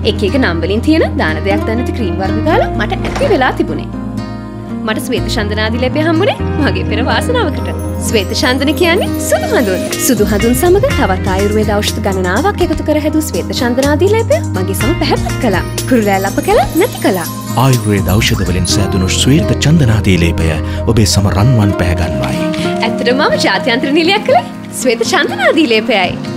එක එක නම් වලින් තියෙන දාන දෙයක් දැනති ක්‍රීම් වර්ග ගාලා මට ඇති වෙලා තිබුණේ. මට ශ්වේත චන්දනාදිලේපය හම්බුනේ මගේ පෙර වාසනාවකට. ශ්වේත චන්දන කියන්නේ සුදු හඳුන්. සුදු හඳුන් සමග තවත් ආයුර්වේද ඖෂධ ගණනාවක් එකතු කර හැදූ ශ්වේත චන්දනාදිලේපය මගේ සම පැහැපත් කළා. කුරුලෑල් අප කළා නැති කළා. ආයුර්වේද ඖෂධ වලින් සෑදුණු ශ්වේත චන්දනාදිලේපය ඔබේ සම රන්වන් පැහැගන්වයි. ඇත්තටම මම ජාත්‍යන්තර නිලයක් කළේ ශ්වේත චන්දනාදිලේපයයි.